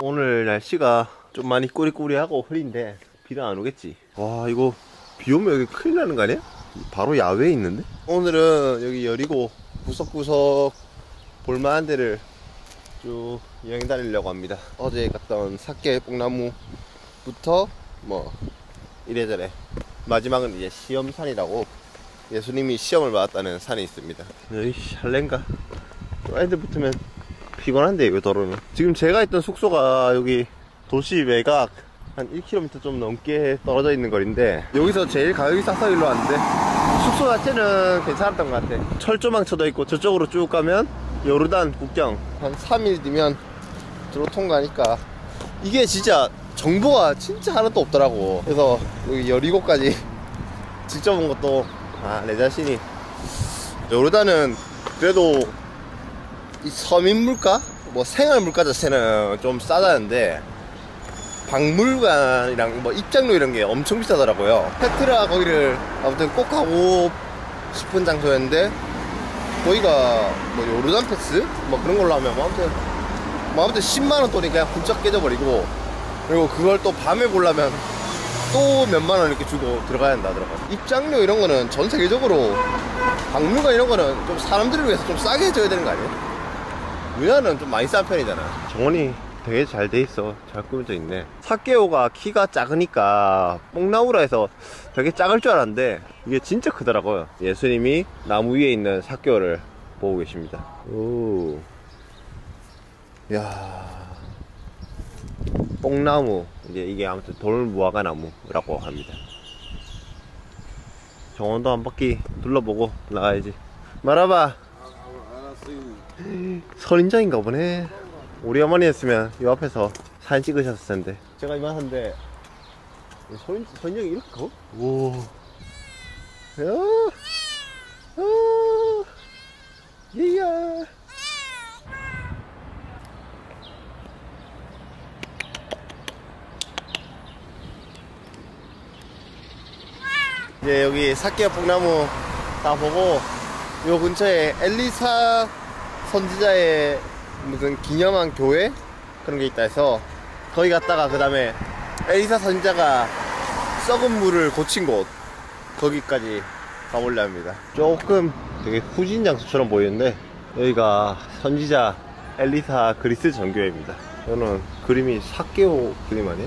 오늘 날씨가 좀 많이 꾸리꾸리하고 흐린데 비는 안 오겠지. 와, 이거 비 오면 여기 큰일 나는 거 아니야? 바로 야외에 있는데? 오늘은 여기 여리고 구석구석 볼만한 데를 쭉 여행 다니려고 합니다. 어제 갔던 삭개 뽕나무부터 뭐 이래저래, 마지막은 이제 시험산이라고 예수님이 시험을 받았다는 산이 있습니다. 여기 샬렌가? 애들 붙으면 피곤한데, 이거 도로는. 지금 제가 있던 숙소가 여기 도시 외곽 한 1km 좀 넘게 떨어져 있는 거리인데, 여기서 제일 가격이 싸서 일로 왔는데 숙소 자체는 괜찮았던 것 같아. 철조망 쳐져 있고 저쪽으로 쭉 가면 요르단 국경, 한 3일 뒤면 들어 통과하니까 이게 진짜 정보가 진짜 하나도 없더라고. 그래서 여기 여리고까지 직접 온 것도 내 자신이, 요르단은 그래도 이 서민 물가? 뭐 생활 물가 자체는 좀 싸다는데 박물관이랑 뭐 입장료 이런 게 엄청 비싸더라고요. 페트라 거기를 아무튼 꼭 가고 싶은 장소였는데, 거기가 뭐 요르단 패스? 뭐 그런 걸로 하면 뭐 아무튼 10만원 돈이 그냥 훌쩍 깨져버리고, 그리고 그걸 또 밤에 보려면 또 몇만원 이렇게 주고 들어가야 된다 하더라고요. 입장료 이런 거는 전 세계적으로 박물관 이런 거는 좀 사람들을 위해서 좀 싸게 해줘야 되는 거 아니에요? 우리나라는 좀 많이 싼 편이잖아. 정원이 되게 잘 돼 있어. 잘 꾸며져 있네. 삭개오가 키가 작으니까 뽕나무라 해서 되게 작을 줄 알았는데 이게 진짜 크더라고요. 예수님이 나무 위에 있는 삭개오를 보고 계십니다. 오, 야, 뽕나무. 이게 아무튼 돌무화과나무라고 합니다. 정원도 한 바퀴 둘러보고 나가야지. 말아봐. 선인장인가 보네. 우리 어머니였으면 이 앞에서 사진 찍으셨을 텐데. 제가 이만한데 선인장이 이렇게 커? 오, 야, 예야. 이제 여기 삭개 뽕나무 다 보고 요 근처에 엘리사 선지자의 무슨 기념한 교회? 그런 게 있다 해서 거기 갔다가 그 다음에 엘리사 선지자가 썩은 물을 고친 곳, 거기까지 가보려 합니다. 조금 되게 후진 장소처럼 보이는데 여기가 선지자 엘리사 그리스 정교회입니다. 저는 그림이 삭개오 그림 아니에요?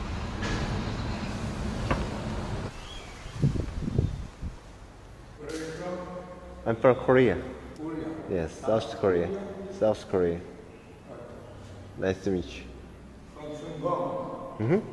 I'm from Korea. Yes, South Korea. South Korea. Nice to meet you. Mm-hmm.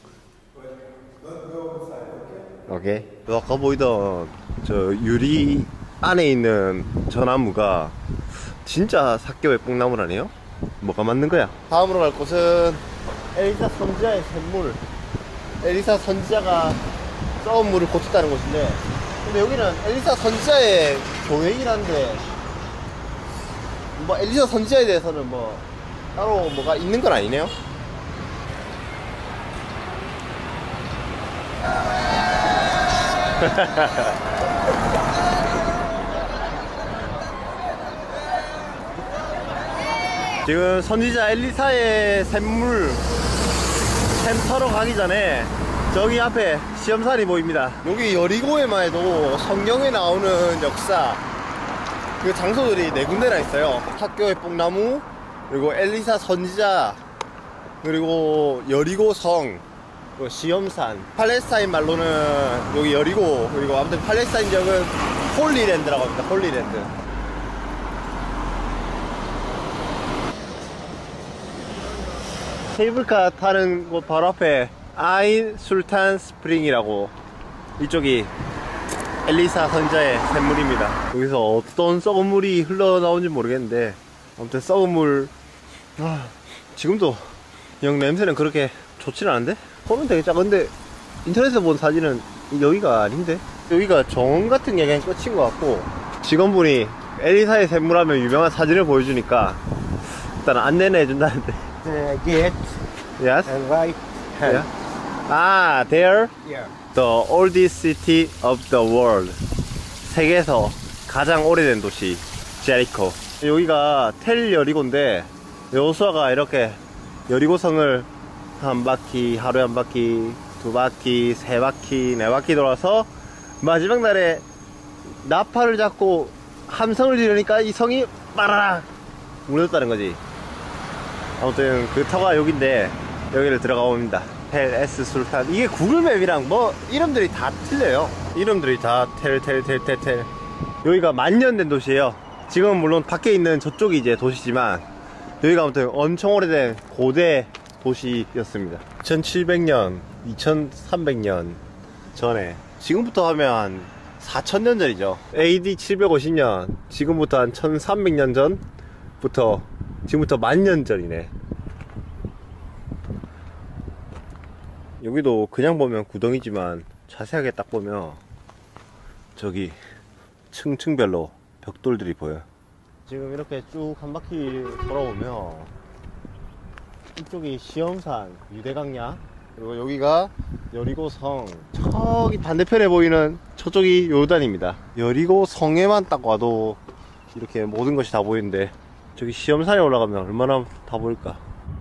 Okay. 아까 보이던 저 유리 안에 있는 저 나무가 진짜 삭개오의 뽕나무라네요? 뭐가 맞는 거야? 다음으로 갈 곳은 엘리사 선지자의 샘물. 엘리사 선지자가 썩은 물을 고쳤다는 곳인데, 근데 여기는 엘리사 선지자의 교회이긴 한데 뭐 엘리사 선지자에 대해서는 뭐 따로 뭐가 있는 건 아니네요. 지금 선지자 엘리사의 샘물 샘터로 가기 전에 저기 앞에 시험산이 보입니다. 여기 여리고에만 해도 성경에 나오는 역사 그 장소들이 4군데나 있어요. 삭개오의 뽕나무, 그리고 엘리사 선지자, 그리고 여리고 성, 그리고 시험산. 팔레스타인 말로는 여기 여리고, 그리고 아무튼 팔레스타인 지역은 홀리랜드라고 합니다. 홀리랜드. 케이블카 타는 곳 바로 앞에 아인 술탄 스프링이라고, 이쪽이 엘리사 선지자의 샘물입니다. 여기서 어떤 썩은 물이 흘러나오는지 모르겠는데 아무튼 썩은 물, 지금도 영 냄새는 그렇게 좋진 않은데? 폰은 되게 작은데 인터넷에서 본 사진은 여기가 아닌데? 여기가 정원 같은 게 그냥 끝인 것 같고, 직원분이 엘리사의 샘물하면 유명한 사진을 보여주니까 일단 안내는 해준다는데. Get Yes? and right hand. Yeah. There? Yeah. The oldest city of the world. 세계에서 가장 오래된 도시 제리코. 여기가 텔 여리고인데 여호수아가 이렇게 여리고성을 한 바퀴, 하루에 한 바퀴, 두 바퀴, 세 바퀴, 네 바퀴 돌아서 마지막 날에 나팔을 잡고 함성을 지르니까 이 성이 빠라락 무너졌다는 거지. 아무튼 그 터가 여긴데 여기를 들어가 봅니다. 텔 에스 술탄. 이게 구글맵이랑 뭐 이름들이 다 틀려요. 이름들이 다 텔. 여기가 만년 된 도시예요. 지금은 물론 밖에 있는 저쪽이 이제 도시지만 여기가 아무튼 엄청 오래된 고대 도시였습니다. 2700년, 2300년 전에, 지금부터 하면 한 4000년 전이죠. AD 750년, 지금부터 한 1300년 전부터, 지금부터 만년 전이네. 여기도 그냥 보면 구덩이지만 자세하게 딱 보면 저기 층층별로 벽돌들이 보여요. 지금 이렇게 쭉 한 바퀴 돌아보면 이쪽이 시험산 유대강야, 그리고 여기가 여리고성, 저기 반대편에 보이는 저쪽이 요단입니다. 여리고성에만 딱 와도 이렇게 모든 것이 다 보이는데 저기 시험산에 올라가면 얼마나 다 보일까.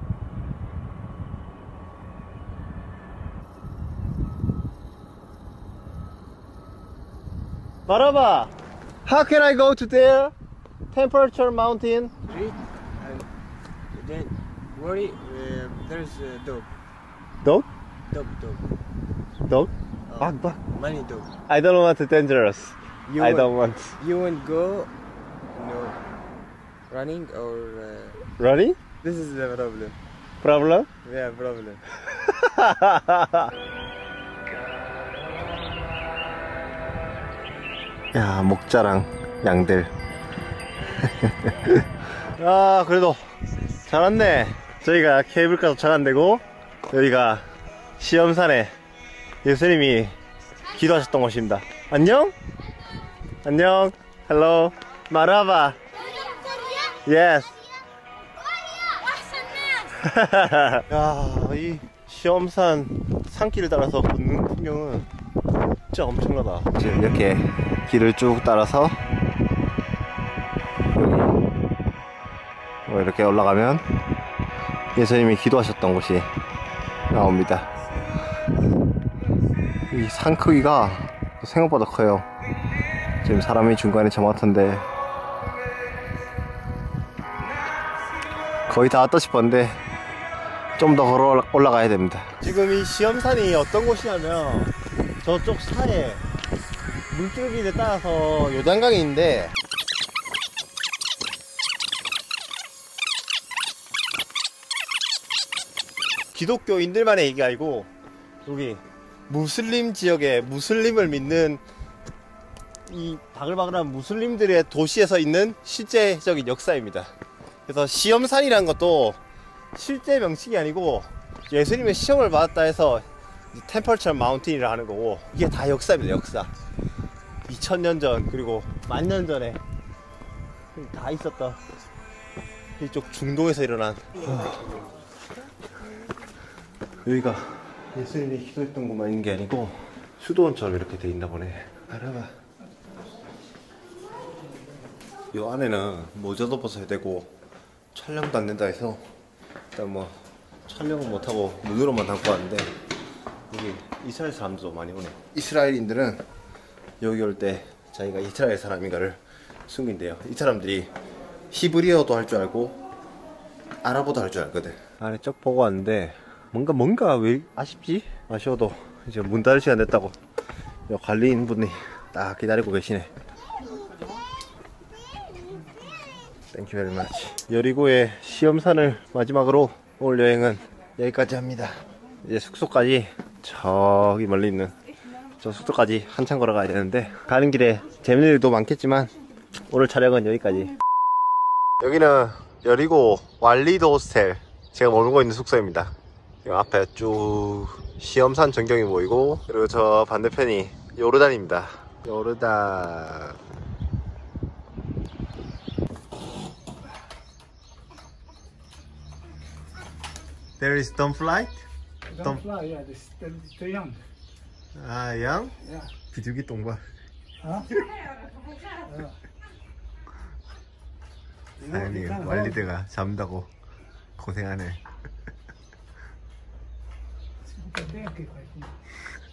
마라바, how can I go to there? Temperature mountain. Street and then worry there's a dog. Dog? Dog. Dog? Bug. Many dog. I don't want to dangerous. You I want- don't want. You won't go running or Running? this is the problem. Problem? Yeah, problem. 야, 목자랑 양들. 아, 그래도 잘 왔네. 저희가 케이블카 도착 안 되고 여기가 시험산에 예수님이 기도하셨던 곳입니다. 안녕? 안녕. Hello. 마라바. Yes. 야, 이 시험산 산길을 따라서 걷는 풍경은 진짜 엄청나다. 지금 이렇게 길을 쭉 따라서 여기 이렇게 올라가면 예수님이 기도하셨던 곳이 나옵니다. 이 산 크기가 생각보다 커요. 지금 사람이 중간에 저 같은데 거의 다 왔다 싶었는데 좀 더 걸어 올라가야 됩니다. 지금 이 시험산이 어떤 곳이냐면 저쪽 산에 물줄기를 따라서 요단강이 있는데 기독교인들만의 얘기 아니고 여기 무슬림 지역에 무슬림을 믿는 이 바글바글한 무슬림들의 도시에서 있는 실제적인 역사입니다. 그래서 시험산이라는 것도 실제 명칭이 아니고 예수님의 시험을 받았다 해서 템퍼처 마운틴이라 하는 거고, 이게 다 역사입니다. 역사. 2000년 전 그리고 만년 전에 다 있었던 이쪽 중동에서 일어난 여기가 예수님이 기도했던 곳만 있는 게 아니고 수도원처럼 이렇게 돼 있나 보네. 알아봐. 이 안에는 모자도 벗어야 되고 촬영도 안 된다 해서 일단 뭐 촬영은 못하고 눈으로만 담고 왔는데, 여기 이스라엘 사람들도 많이 오네. 이스라엘인들은 여기 올 때 자기가 이스라엘 사람인가를 숨긴대요. 이 사람들이 히브리어도 할 줄 알고 아랍어도 할 줄 알거든. 안에 쭉 보고 왔는데 뭔가 왜 아쉽지? 아쉬워도 이제 문 닫을 시간 됐다고 관리인분이 딱 기다리고 계시네. 땡큐 베리 마치. 여리고의 시험산을 마지막으로 오늘 여행은 여기까지 합니다. 이제 숙소까지 저기 멀리 있는 저 숙소까지 한참 걸어가야 되는데, 가는 길에 재밌는 일도 많겠지만 오늘 촬영은 여기까지. 여기는 여리고 왈리드 호스텔, 제가 머물고 있는 숙소입니다. 이 앞에 쭉 시험산 전경이 보이고, 그리고 저 반대편이 요르단입니다. 요르단. There is don't fly? Don't fly, yeah, this is too young. 아, 양? Yeah. 비둘기 똥봐. Huh? 아니, 왈리드가 잠다고 고생하네. Vem aqui, Joaquim.